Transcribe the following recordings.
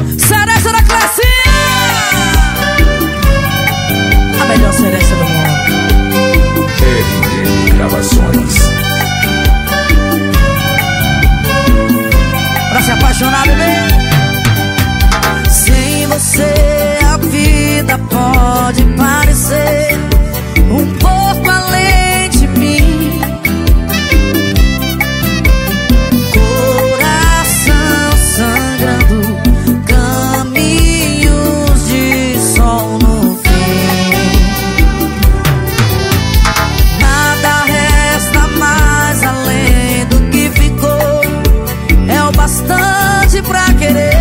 Cereja da Classinha, a melhor cereja do mundo. RN Gravações. Pra se apaixonar, bebê. Sem você a vida pode parecer um pouco além de mim. Coração sangrando, caminhos de sol no fim. Nada resta mais além do que ficou. É o bastante pra querer.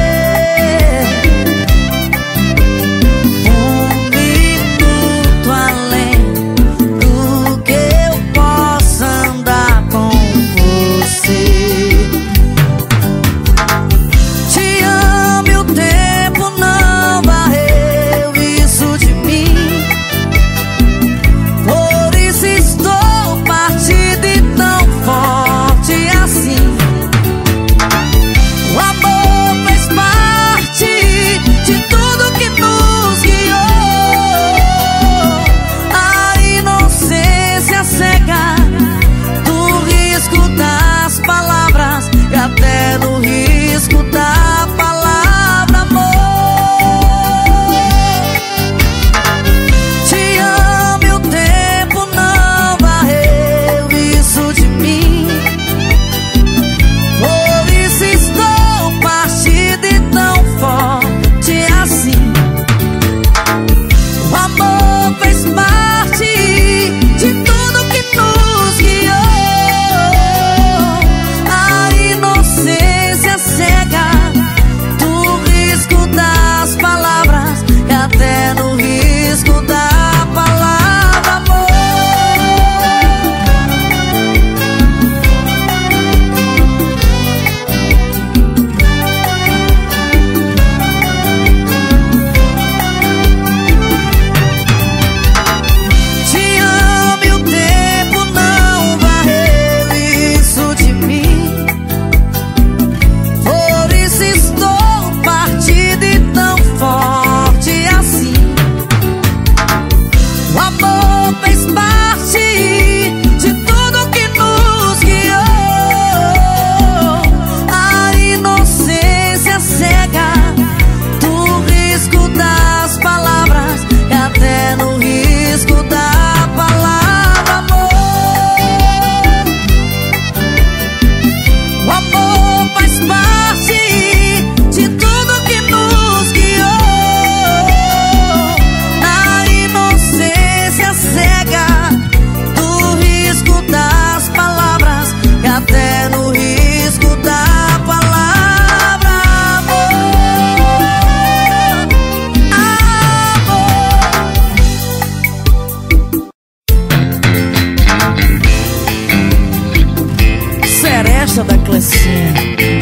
Da Classinha.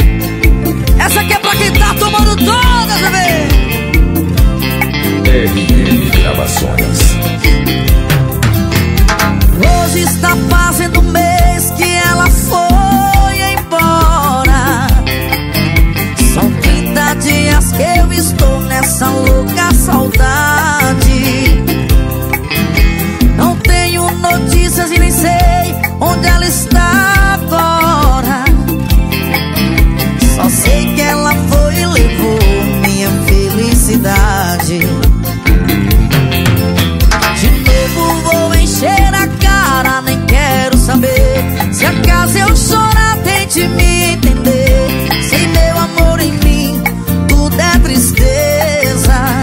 Essa aqui é pra quem tá tomando todas, bebê. RN Gravações. Hoje está fazendo um mês que ela foi embora. São 30 dias que eu estou nessa louca saudade. Não tenho notícias e nem sei onde ela está agora. Só sei que ela foi e levou minha felicidade. De novo vou encher a cara, nem quero saber. Se acaso eu chorar, tente me entender. Sem meu amor em mim, tudo é tristeza.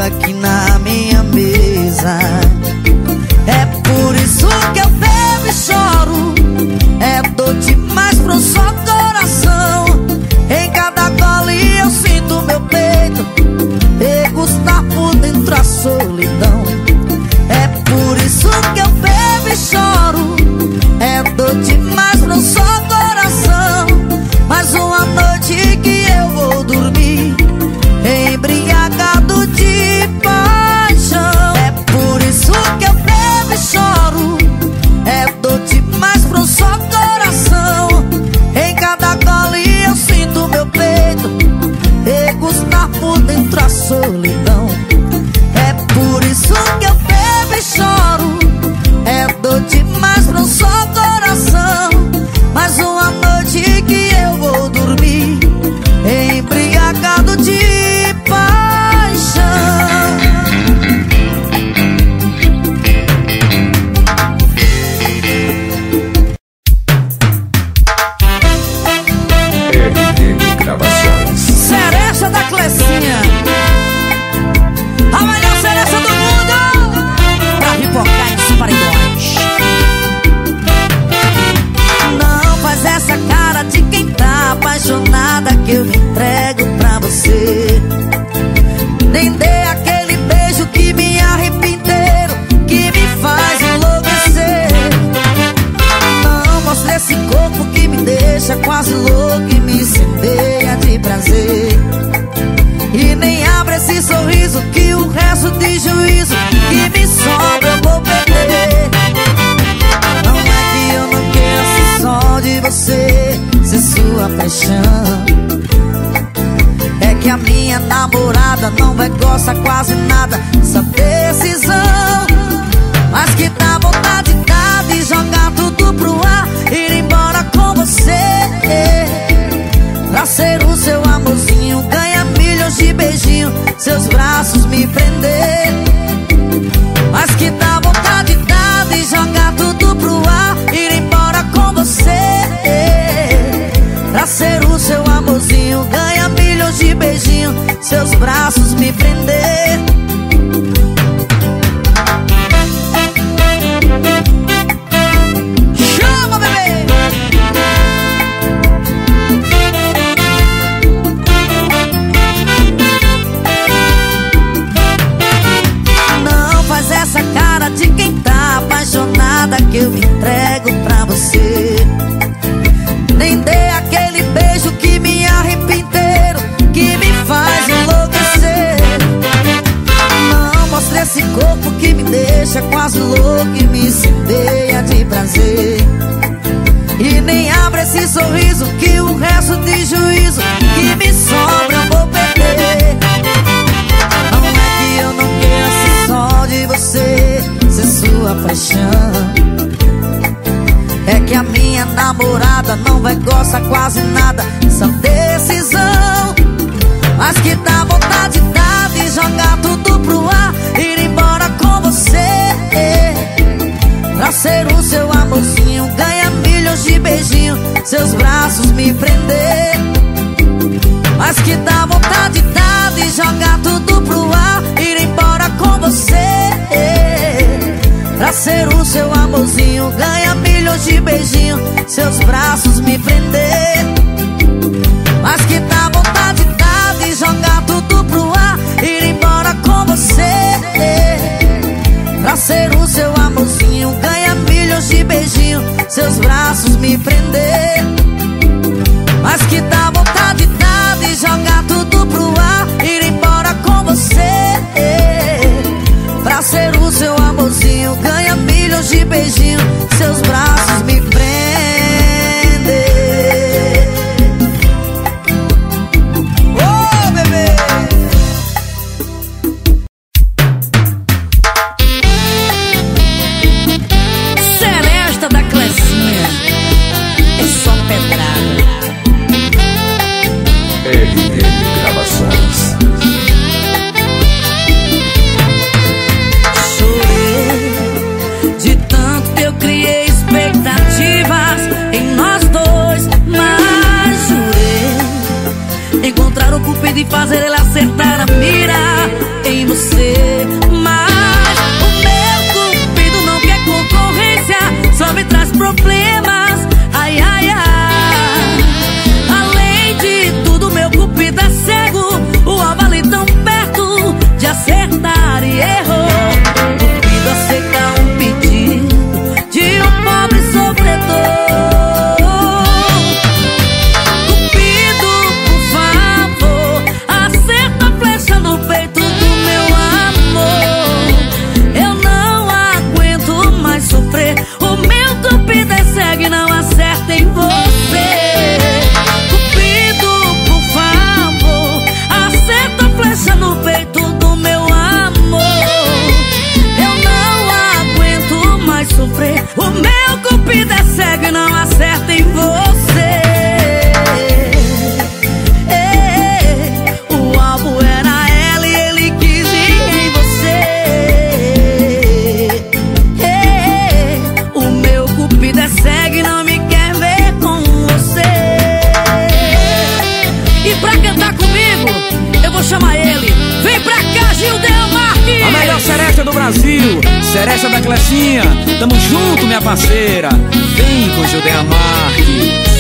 aqui na minha mesa. É por isso que eu bebo e choro. É dor demais pro só coração. Em cada gole eu sinto meu peito degustar por dentro a solidão. É por isso que eu bebo e choro. É dor demais pro só coração. Mais uma noite que eu vou dormir embriagado de paixão. É por isso que eu bebo e choro. É dor demais pro só coração. Em cada gole eu sinto meu peito degustar por dentro a solidão. É por isso que eu bebo e choro. É dor demais pro só coração. Mais uma noite que eu vou dormir embriagado de paixão. RDM Gravações. Cereja da Clecinha, a melhor cereja do mundo, pra pipocar em paredões. Não faz essa cara de quem tá apaixonada, que eu me entrego pra você. Nem dê aquele beijo que me arrepia inteiro, que me faz enlouquecer. Não mostre esse corpo que me deixa quase louco e me incendeia de prazer. E nem abra esse sorriso, que o resto de juízo que me sobra eu vou perder. Não é que eu não quero ser só de você, ser sua paixão. É que a minha namorada não vai gostar quase nada dessa decisão. Mas que dá vontade de jogar tudo pro ar, ir embora com você, pra ser o seu amorzinho, ganhar milhões de beijinhos, seus braços me prender. Mas que dá vontade de jogar tudo pro ar, ir embora com você, pra ser o seu amorzinho, ganhar milhões de beijinhos, seus braços me prender. Chama, bebê! Não faz essa cara de quem tá apaixonada, que eu me entrego pra você. Nem dê aquele beijo que me arrepia inteiro, que me faz enlouquecer. Não mostre esse corpo que me deixa quase louco e me incendeia de prazer. E nem abra esse sorriso, que o resto de juízo que me sobra eu vou perder. Não é que eu não quero ser só de você, ser sua paixão. É que a minha namorada não vai gostar quase nada dessa decisão. Mas que dá vontade de jogar tudo pro ar, ir embora com você, pra ser o seu amorzinho, ganhar milhões de beijinhos, seus braços me prender. Mas que dá vontade de jogar tudo pro ar, ir embora com você, pra ser o seu amorzinho, ganhar milhões de beijinhos, seus braços me prender. Mas que dá vontade de jogar tudo pro ar, ir embora com você, pra ser o seu amorzinho, ganhar milhões de beijinhos, seus braços me prender. Mas que dá vontade de jogar tudo pro ar, ir embora com você, pra ser o seu amorzinho, ganha milhões de beijinhos, seus braços me prender. Oh, bebê! Seresta da Clecinha, é só pedrada. RDM Gravações. Chorei de tanto que eu criei expectativas em nós dois, mas jurei encontrar o cupido e fazer ele acertar a mira em você. Seresta da Clecinha, tamo junto, minha parceira. Vem com Judeia Marques.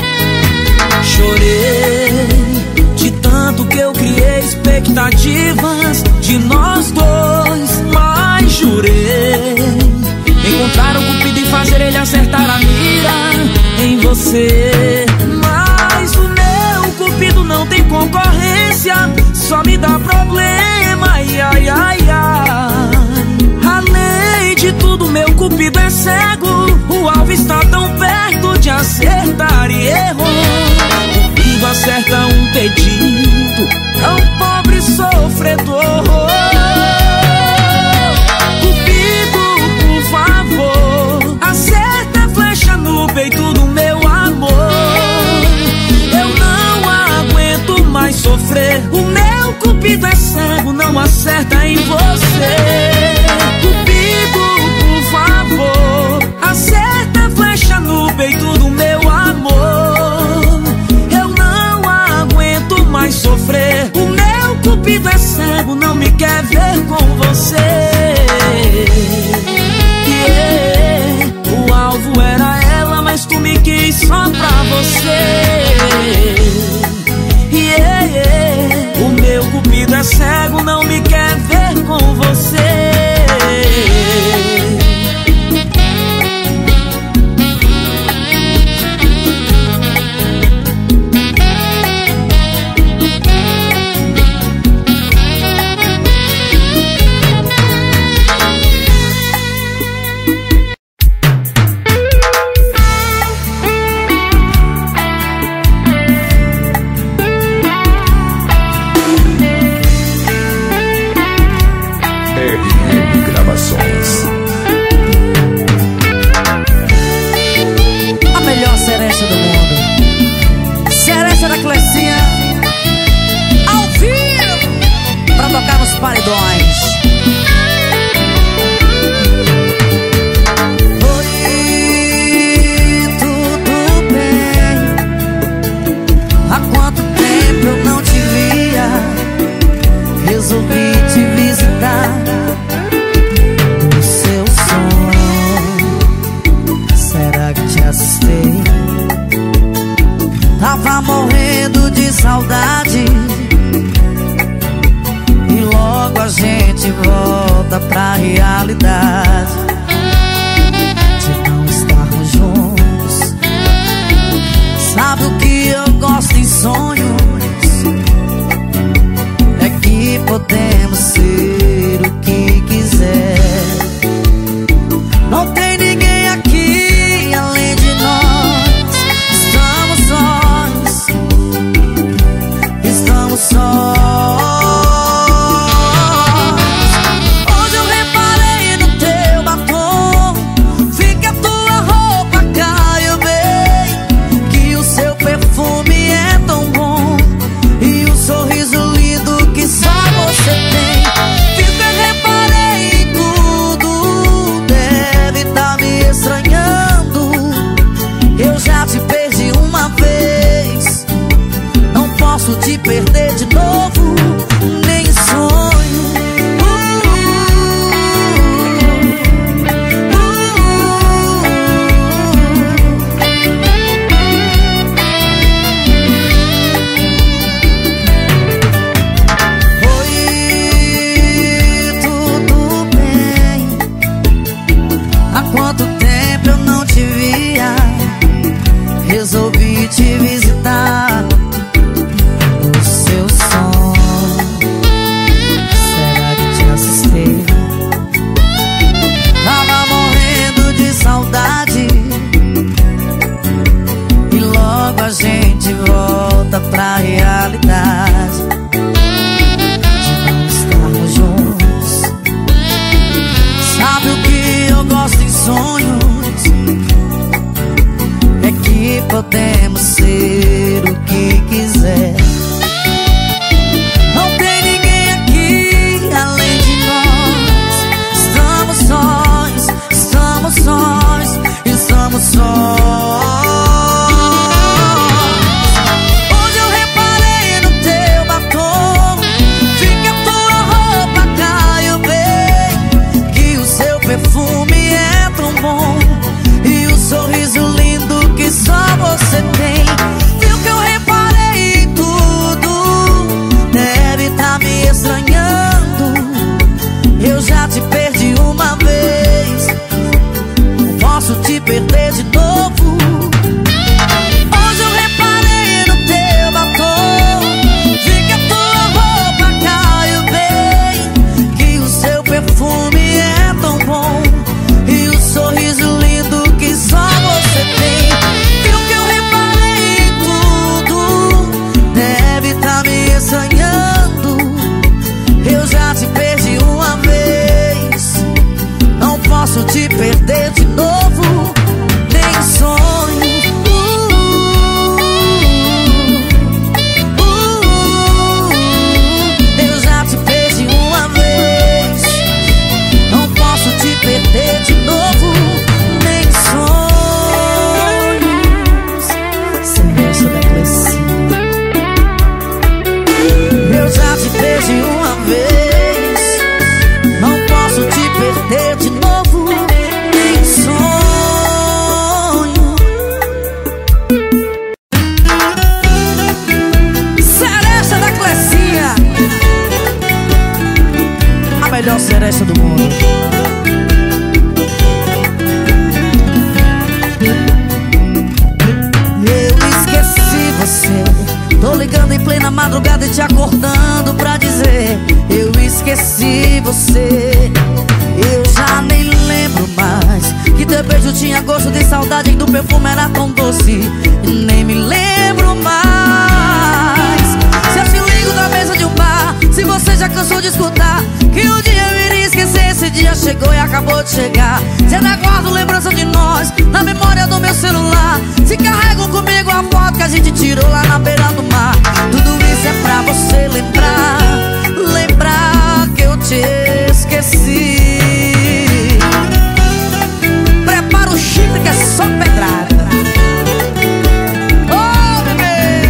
Chorei de tanto que eu criei expectativas de nós dois, mas jurei encontrar o cupido e fazer ele acertar a mira em você. Mas o meu cupido não tem concorrência, só me dá problema, ai, ai, ai, ai. Além de tudo, meu cupido é cego, o alvo está tão perto de acertar e errou. Cupido acerta um pedido, tão pobre sofredor. Cupido, por favor, acerta a flecha no peito do meu amor. Eu não aguento mais sofrer, o meu cupido é cego, não acerta em você. Cupido, por favor, acerta a flecha no peito do meu amor. Eu não aguento mais sofrer, o meu cupido é cego, não me quer ver com você. Yeah. O alvo era ela, mas tu me quis só pra você. Yeah, yeah. O meu cupido é cego, não me quer ver com você. Gravações. A melhor seresta do mundo, Seresta da Clecinha, ao vivo, pra tocar nos paredões. Oi, tudo bem? Há quanto tempo eu não te via? Resolvi te visitar. Tava morrendo de saudade e logo a gente volta pra realidade de não estarmos juntos. Sabe o que eu gosto em sonhos? É que podemos ser o que quiser. Não tem ninguém aqui além de nós. Estamos sós. Hoje eu reparei no teu batom, vi que a tua roupa caiu bem, que o seu perfume é tão bom e um sorriso lindo que só você tem. Vi que eu reparei em tudo, deve estar me estranhando. Eu já te perdi uma vez, não posso te perder de novo, nem sonho. Oi, tudo bem? Há quanto tempo eu não te via? Resolvi te visitar. O seu som, será que te assustei? Tava morrendo de saudade e logo a gente volta pra realidade de não estarmos juntos. Sabe o que eu gosto em sonhos? É que podemos ser o que quiser. Não tem ninguém aqui além de nós. Estamos sós, estamos sós, estamos sós. Hoje eu reparei no teu batom, vi que a tua roupa caiu bem, que o seu madrugada e te acordando pra dizer: eu esqueci você. Eu já nem lembro mais que teu beijo tinha gosto de saudade e do perfume era tão doce. E nem me lembro mais se eu te ligo da mesa de um bar, se você já cansou de escutar que um dia eu iria esquecer. Esse dia chegou e acabou de chegar. Se ainda guardo lembrança de nós na memória do meu celular. Se carregam comigo a foto que a gente tirou lá na beira do mar. Tudo isso é pra você lembrar, lembrar que eu te esqueci. Prepara o chifre que é só pedrada. Oh, bebê!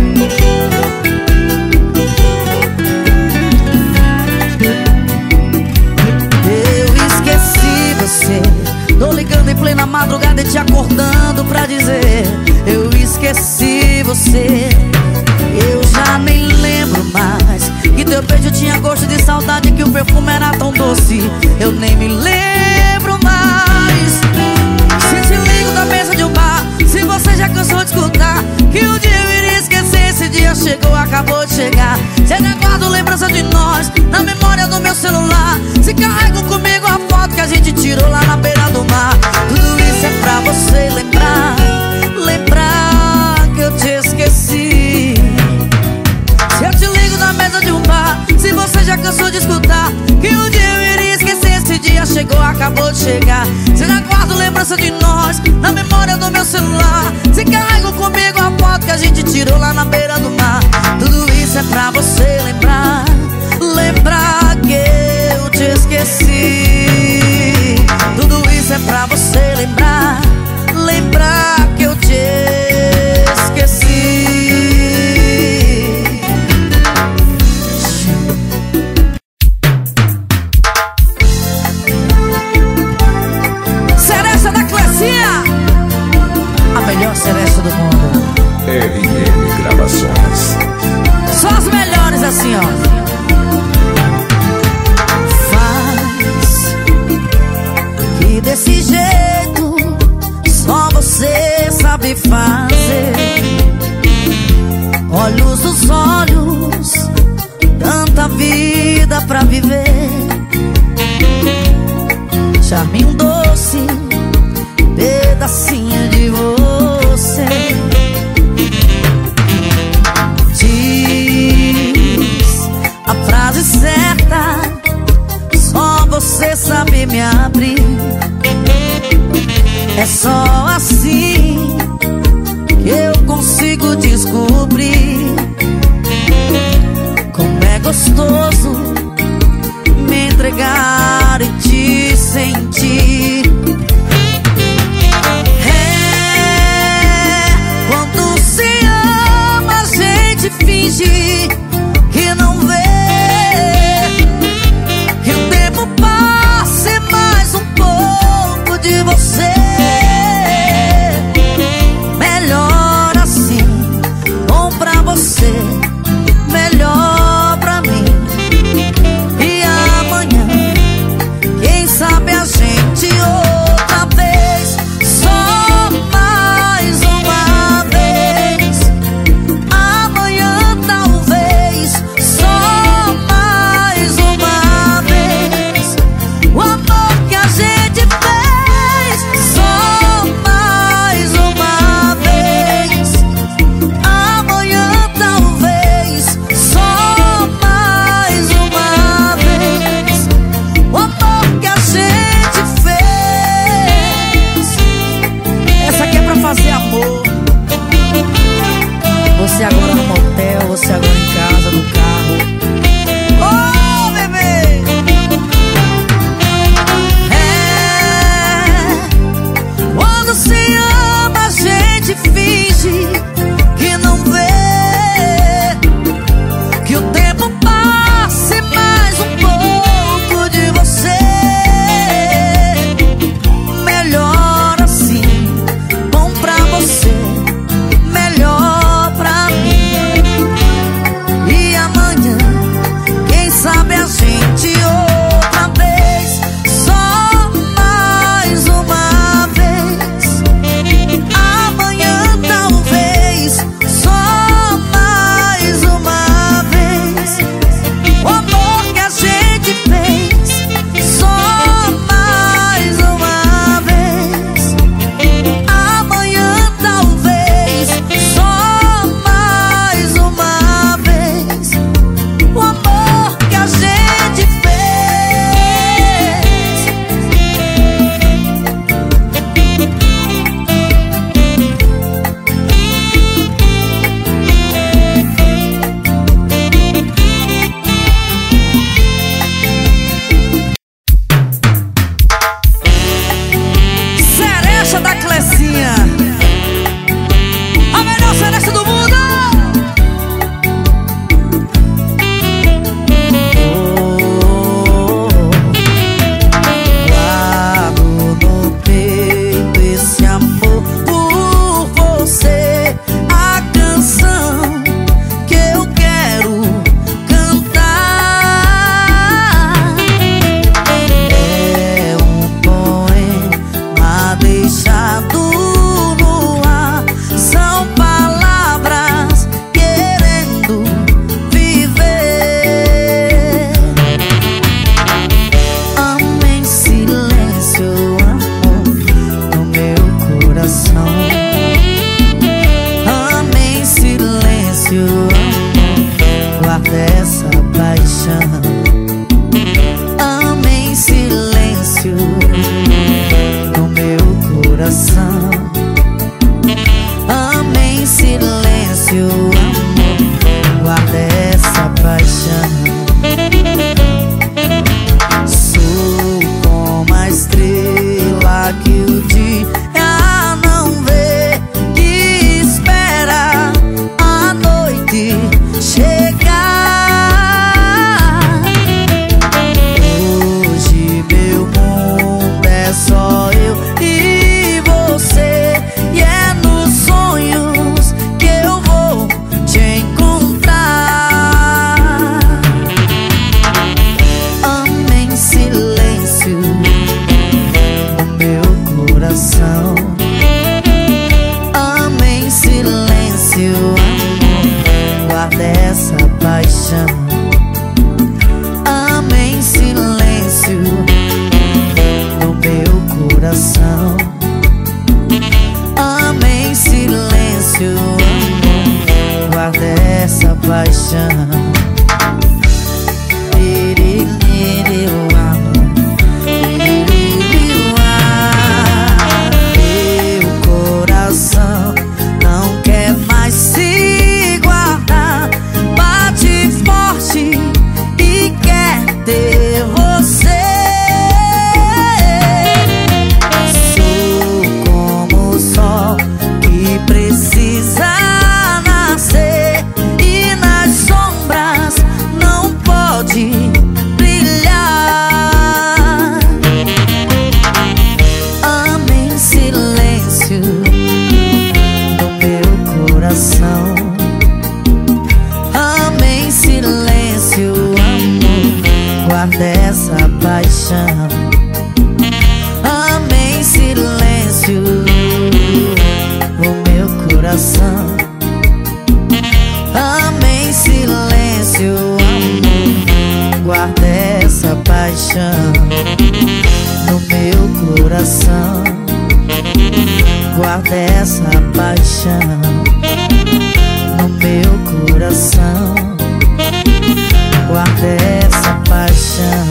Eu esqueci você. Tô ligando em plena madrugada e te acordando pra dizer: eu esqueci você. Eu já nem lembro mais que teu beijo tinha gosto de saudade, que o perfume era tão doce. Eu nem me lembro mais se te ligo da mesa de um bar, se você já cansou de escutar que um dia eu iria esquecer. Esse dia chegou, acabou de chegar. Se ainda guardo lembrança de nós na memória do meu celular. Se carregam comigo a foto que a gente tirou lá na beira do mar. Tudo isso é pra você lembrar, lembrar que eu te esqueci. Se eu te ligo na mesa de um bar, se você já cansou de escutar que um dia eu iria esquecer. Esse dia chegou, acabou de chegar. Se ainda guardo lembrança de nós na memória do meu celular. Se carregam comigo a foto que a gente tirou lá na beira do mar. Tudo isso é pra você lembrar, lembrar que eu te esqueci. Tudo isso é pra você lembrar, lembrar que eu te esqueci. Cereça da Clecinha, a melhor cereça do mundo. RN Gravações. Só as melhores assim, ó. Faz que desse jeito só você sabe fazer. Olhos dos olhos, tanta vida pra viver. Charminho doce, pedacinho de você. Diz a frase certa, só você sabe me abrir. É só assim que eu consigo descobrir como é gostoso me entregar e te sentir. Quando se ama, a gente finge que não vê, que o tempo passe mais um pouco de você. Melhor assim, bom pra você, melhor pra mim. E amanhã, quem sabe a gente outra vez, só mais uma vez. Amanhã talvez, só mais uma vez. O amor que a gente fez, só mais uma vez. Amanhã talvez, só mais uma vez. O amor que a gente fez. Essa aqui é pra fazer amor. Você agora no motel, você agora em casa, no carro. Oh, bebê! Quando se ama, a gente finge que não vê, que o tempo passe mais um pouco de você. Melhor assim, bom pra você, melhor pra mim. paixão. Meu coração não quer mais se guardar, bate forte e quer ter você. Sou como o sol que precisa nascer e nas sombras não pode brilhar. Ame em silêncio no meu coração. Ame em silêncio, amor, guarda essa paixão. Ame em silêncio o meu coração. Ame em silêncio, amor, guarda essa paixão no meu coração. Guarda essa paixão no meu coração. Guarda essa paixão.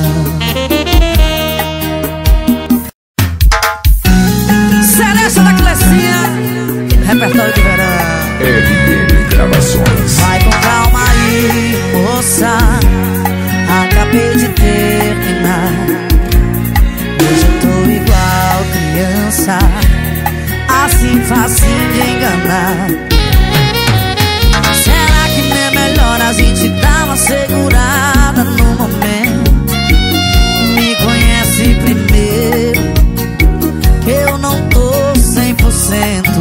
Celeste da Clecinha, repertório de verão. RN Gravações. Vai com calma aí, moça, acabei de terminar. Hoje eu tô igual criança, assim facinho de enganar. Será que não é melhor a gente dar uma segurada no momento? Me conhece primeiro, que eu não tô 100%.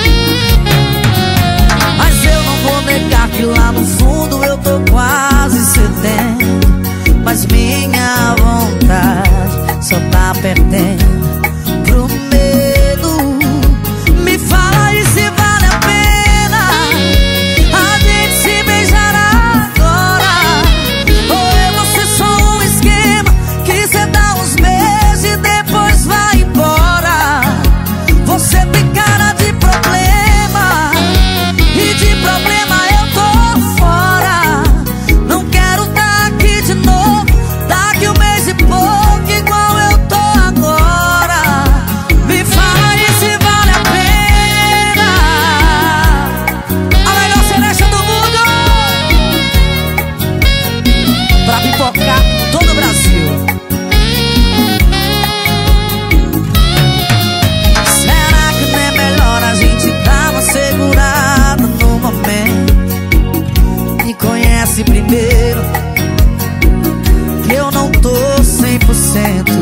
Mas eu não vou negar que lá no fundo eu tô quase cedendo. Mas minha vontade só tá perdendo pro medo. Me fala aí se vale a pena a gente se beijar agora. Ou é você só um esquema que cê dá uns beijos e depois vai embora. Você tem cara de problema e de problema eu tô fora. Não quero tá aqui de novo, daqui um mês e pouco igual eu tô agora. Me fala aí se vale a pena. A melhor cereja do mundo pra pipocar todo o Brasil. Será que não é melhor a gente dar uma segurada no momento? Me conhece primeiro, que eu não tô 100%.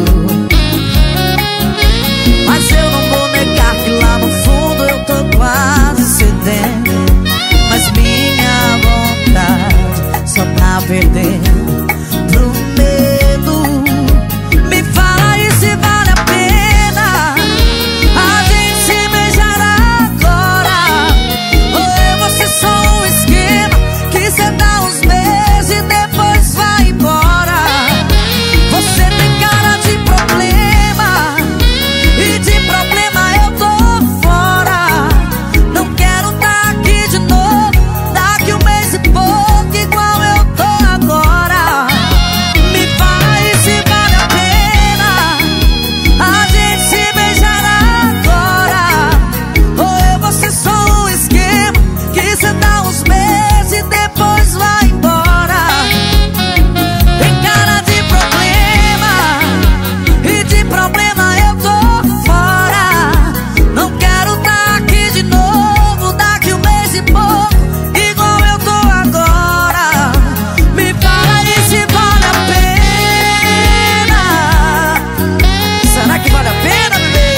Mas eu não vou negar que lá no fundo eu tô quase cedendo. Mas minha vontade só tá perdendo pro medo. Me fala aí se vale a pena a gente se beijar agora. Ou é você só um esquema que cê dá uns beijos e depois vai embora. Você tem cara de problema e de problema eu tô fora. Não quero tá aqui de novo, daqui um mês e pouco igual eu tô agora. Me fala aí se vale a pena a gente se beijar agora. Ou é você só um esquema que cê dá uns beijos e depois vai embora. Tem cara de problema e de problema eu tô fora. Não quero tá aqui de novo, daqui um mês e pouco igual eu tô agora. Me fala aí se vale a pena. Será que vale a pena, bebê?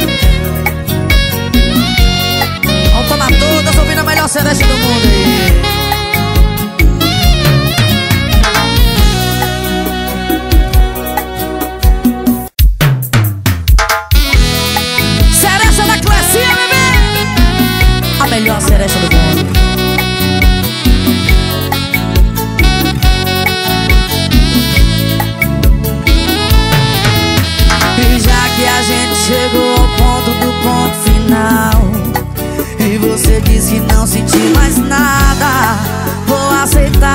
Vamos tomar todas ouvindo a melhor cereja do mundo aí. Cereja da Clecinha, bebê! A melhor cereja do mundo. E já que a gente chegou ao ponto do ponto final e você disse que não sentir mais nada, vou aceitar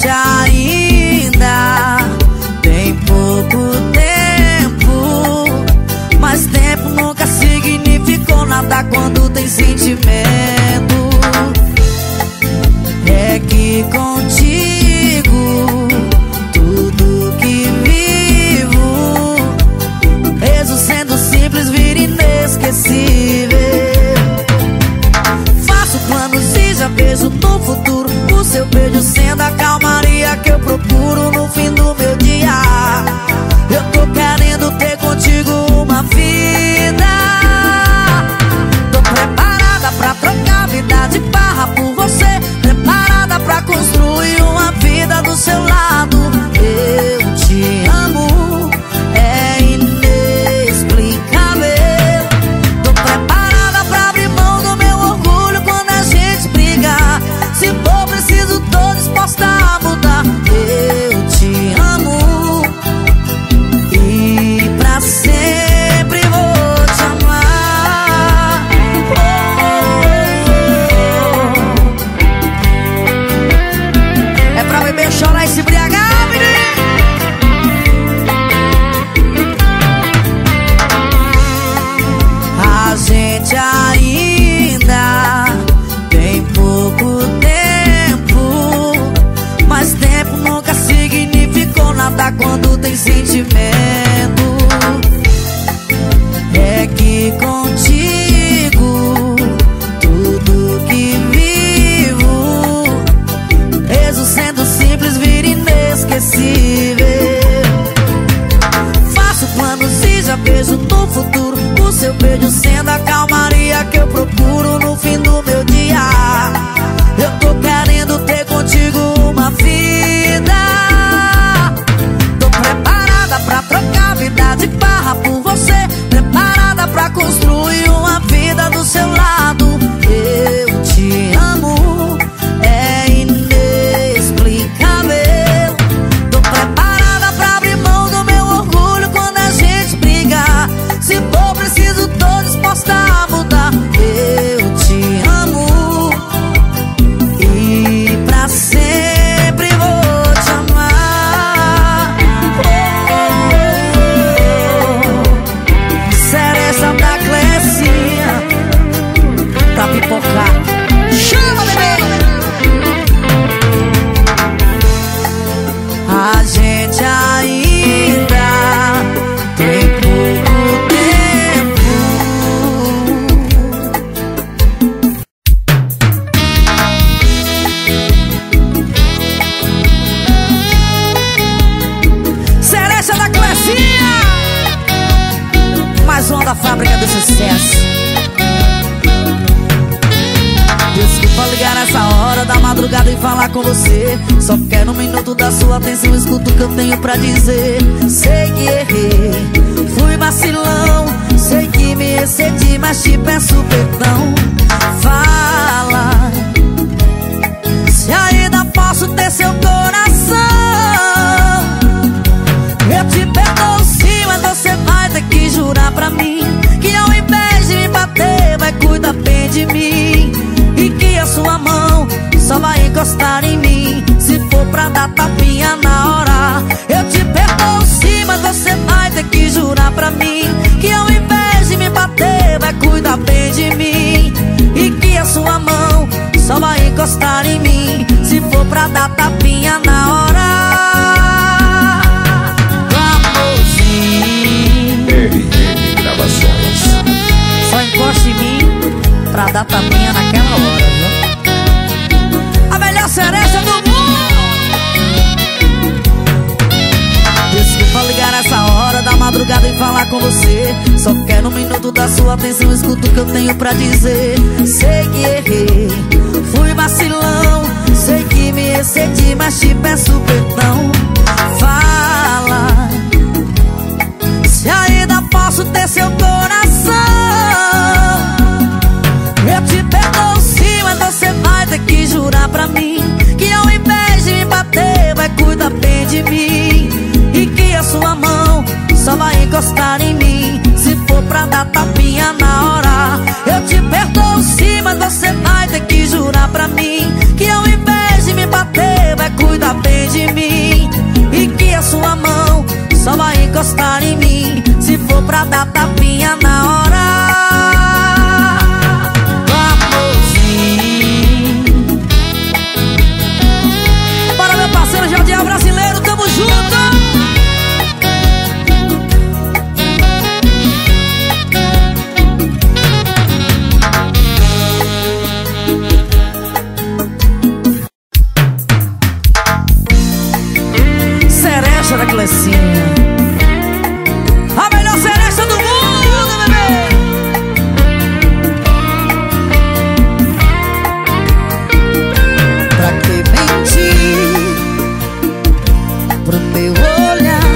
gente ainda tem pouco tempo, mas tempo nunca significou nada quando tem sentimento. É que contigo tudo que vivo, mesmo sendo simples, vira inesquecível. Faço planos e já vejo no futuro o seu beijo sendo a calmaria que eu procuro no fim do meu dia. Eu tô querendo ter contigo uma vida. Tô preparada pra trocar vida de barra por você, preparada pra construir uma vida do seu lado. Eu te amo, é inexplicável. Tô preparada pra abrir mão do meu orgulho quando a gente brigar. Se for preciso, tô disposta a mudar. Eu te amo e pra sempre vou te amar. É pra beber, chorar e se embriagar, menino. A gente ainda tem pouco tempo, mas tempo nunca significou nada quando tem sentimento. É que contigo tudo que vivo, mesmo sendo simples, vira inesquecível. Faço planos e já vejo no futuro o seu beijo sendo a calmaria que eu procuro no fim do meu dia. Eu tô querendo ter contigo uma vida. Tô preparada pra trocar vida de barra por você, preparada pra construir uma vida do seu lado. Eu te amo, é inexplicável. Tô preparada pra abrir mão do meu orgulho quando a gente brigar. Se for preciso, tô disposta a mudar. Eu te amo e pra sempre vou te amar. Cereja da Clecinha pra pipocar. Chama, bebê! A gente ainda tem pouco tempo. Cereja da Clecinha, mais uma da fábrica do sucesso. Desculpa ligar nessa hora da madrugada e falar com você. Só quero um minuto da sua atenção, escuta o que eu tenho pra dizer. Sei que errei, fui vacilão, sei que me excedi, mas te peço perdão. Fala se ainda posso ter seu coração. Eu te perdoo sim, mas você vai ter que jurar pra mim que ao invés de me bater, vai cuidar bem de mim. E que a sua mão só vai encostar em mim se for pra dar tapinha na hora. Eu te perdoo sim, mas você vai ter que jurar pra mim que ao invés de me bater, vai cuidar bem de mim. E que a sua mão só vai encostar em mim se for pra dar tapinha na hora. Amorzinho, RN Gravações. só encosta em mim pra dar tapinha naquela hora, viu? A melhor cereja do mundo. Desculpa ligar nessa hora da madrugada e falar com você. Só quero um minuto da sua atenção, escuta o que eu tenho pra dizer. Sei que errei, fui vacilão, sei que me excedi, mas te peço perdão. Fala se ainda posso ter seu coração. Eu te perdoo sim, mas você vai ter que jurar pra mim que ao invés de me bater, vai cuidar bem de mim. E que a sua mão só vai encostar em mim se for pra dar tapinha na hora. Eu te perdoo sim, mas você vai ter que jurar pra mim que ao invés de me bater, vai cuidar bem amor pra dar tapinha na hora. Amorzinho. Bora, meu parceiro Jardim Brasileiro, tamo junto. Cereja da Clecinha, a melhor cereja do mundo, bebê. Pra que mentir pro meu olhar?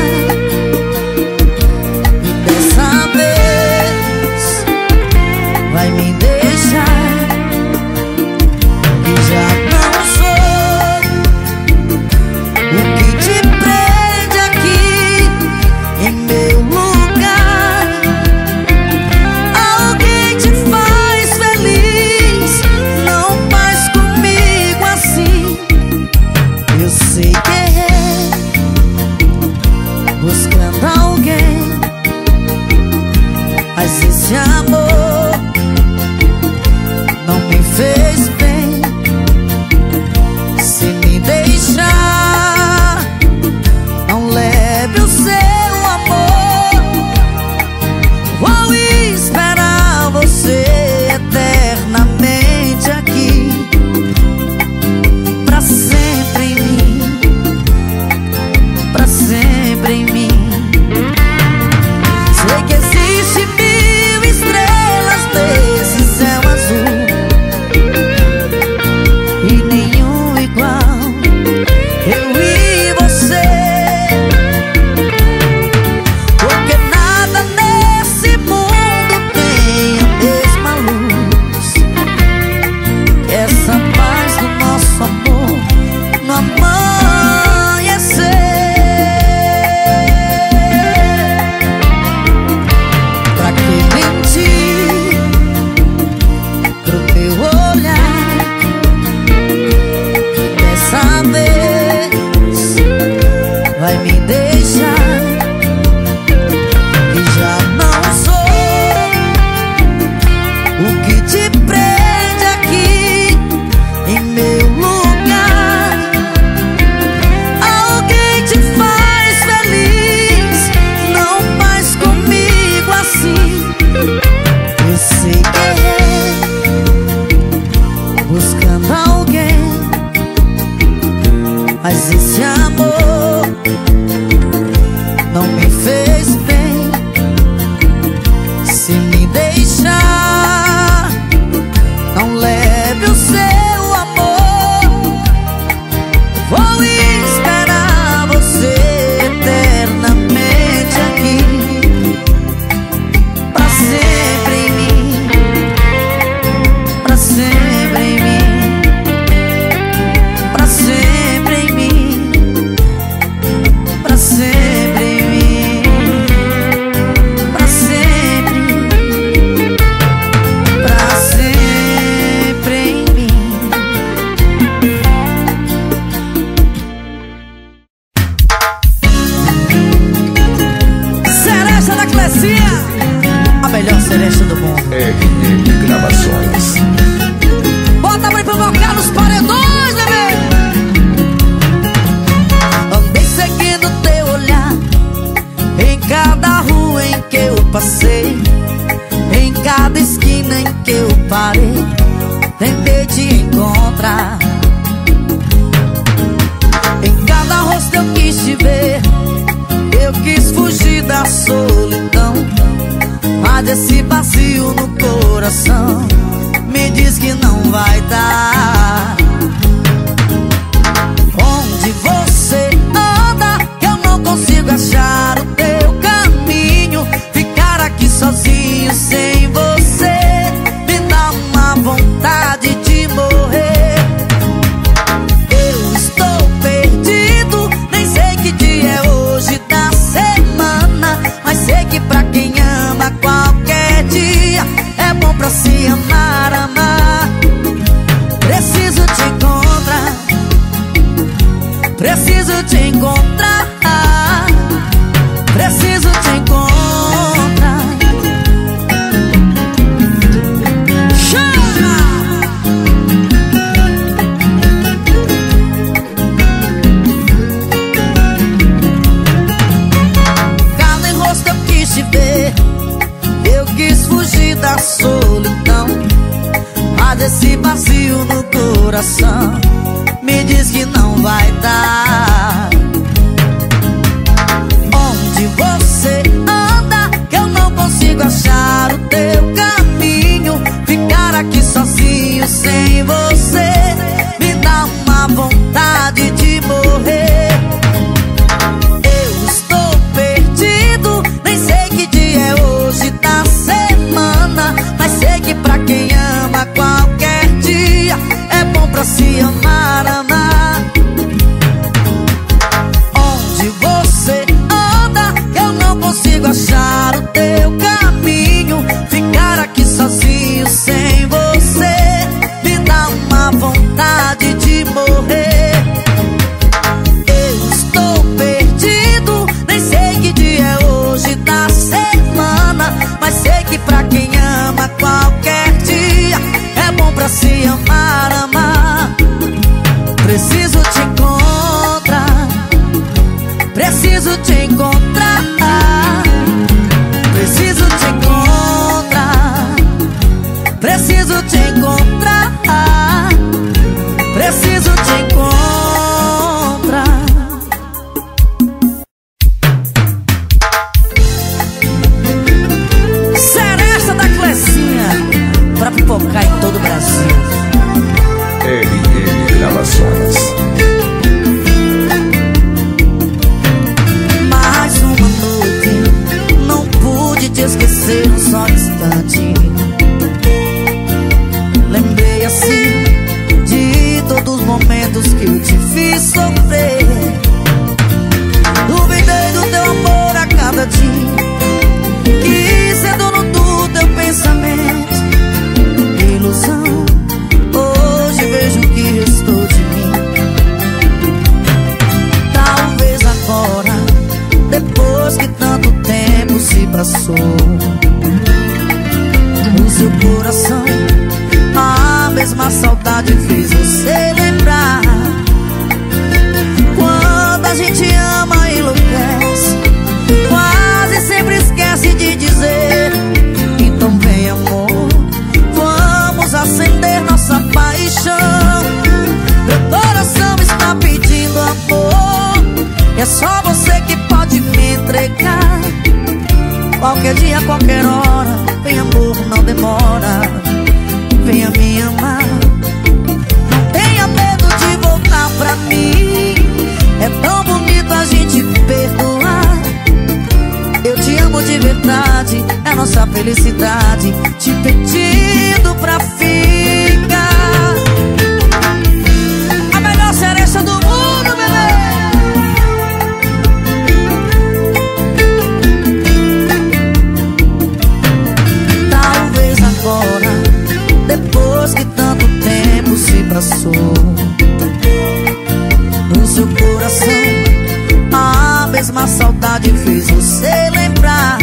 E dessa vez vai me deixar, que já não sou o que te prende aqui em meu lugar. Alguém te faz feliz, não faz comigo assim. Eu sei que errei buscando alguém, mas esse amor não me fez bem. Se me deixar, não leve o seu amor. Vou esperar você eternamente aqui, pra sempre em mim, pra sempre em mim. Sei que existe 1000 estrelas nesse céu azul e nenhum igual, eu e você. Porque nada nesse mundo tem a mesma luz que essa paz do nosso amor no amanhecer. Pra que mentir pro meu olhar? Dessa vez vai me deixar, que já não sou o que te prende aqui em meu lugar. Alguém te faz feliz, não faz comigo assim. Eu sei que errei buscando alguém, mas esse amor não me fez bem. Se me deixar, não leve o seu amor. Vou esperar você eternamente aqui, pra sempre em mim, pra sempre em mim, pra sempre em mim, pra sempre em mim, pra sempre, pra sempre em mim. Cereja da Clecinha, a melhor cereja do mundo. RR Gravações. Bota pra provocar nos paredões, bebê. Andei seguindo teu olhar em cada rua em que eu passei, em cada esquina em que eu parei. Tentei te encontrar, em cada rosto eu quis te ver. Eu quis fugir da solidão, mas esse vazio no coração me diz que não vai dar. Onde você anda, eu não consigo achar o teu caminho. Ficar aqui sozinho sem você me dá uma vontade de morrer. Eu estou perdido, nem sei que dia é hoje da semana, mas sei que pra quem ama qualquer dia é bom pra se amar, amar. Preciso te encontrar, preciso te encontrar, preciso te encontrar. te encontrar. Preciso te encontrar. Preciso te encontrar. Preciso te encontrar. Seresta da Clecinha, pra pipocar em todo o Brasil. RN Gravações. Mais uma noite, não pude te esquecer um só instante. Lembrei assim de todos os momentos que eu te fiz sofrer. Duvidei do teu amor a cada dia, quis ser dono do teu pensamento. Ilusão, hoje vejo o que restou de mim. Talvez agora, depois que tanto tempo se passou, no seu coração a mesma saudade fez você lembrar. Quando a gente ama e enlouquece, quase sempre esquece de dizer. Então vem amor, vamos acender nossa paixão. Meu coração está pedindo amor, e é só você que pode me entregar. Qualquer dia, qualquer hora, vem amor, não demora. Venha me amar. Não tenha medo de voltar pra mim. É tão bonito a gente perdoar. Eu te amo de verdade, é nossa felicidade, te pedindo pra ficar. A melhor cereja do mundo, bebê. Talvez agora, depois que tanto tempo se passou, no seu coração a mesma saudade fez você lembrar.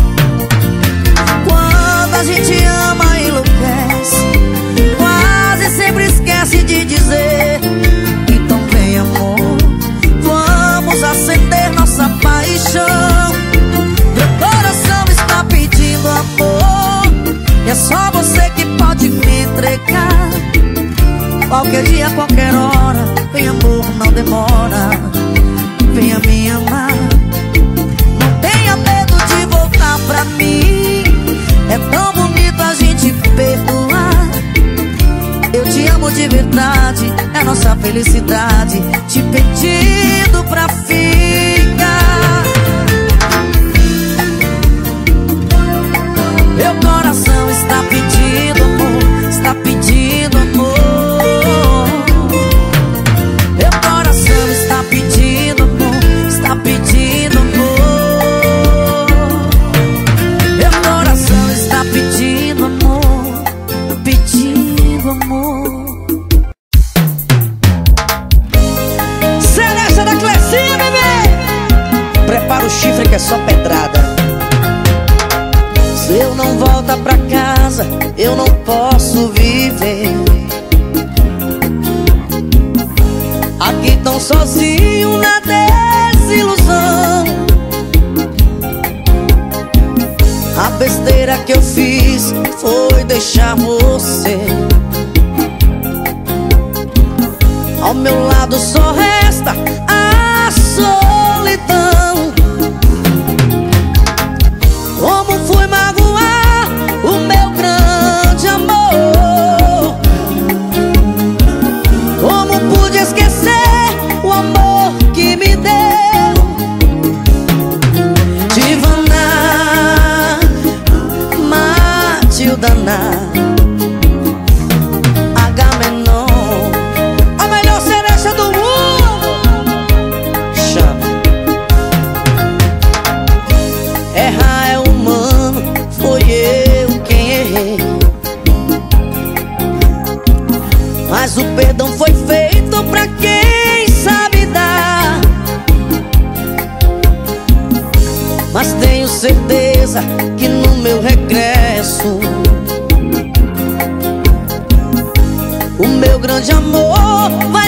Quando a gente ama e enlouquece, quase sempre esquece de dizer. Então vem amor, vamos acender nossa paixão. Meu coração está pedindo amor, e é só você que pode me entregar. Qualquer dia, qualquer hora, vem amor, não demora. Venha me amar. Não tenha medo de voltar pra mim. É tão bonito a gente perdoar. Eu te amo de verdade, é nossa felicidade, te pedindo pra ficar. Meu coração está pedindo amor, está pedindo amor. Meu coração está pedindo amor, está pedindo amor. Meu coração está pedindo amor, pedindo amor. Celeste da Clecinha, bebê! Prepara o chifre que é só pedrada. Se eu não voltar pra casa, eu não posso viver aqui tão sozinho na desilusão. A besteira que eu fiz foi deixar você. Ao meu lado só resta a solidão. Como fui magoar o meu grande amor? Como pude esquecer o amor que me deu? Divana, Matilda, Agamenon, a melhor cereja do mundo. Chama. Errar é humano, foi eu quem errei, mas o perdão foi feito pra quem sabe dar. Mas tenho certeza que no meu regresso o meu grande amor vai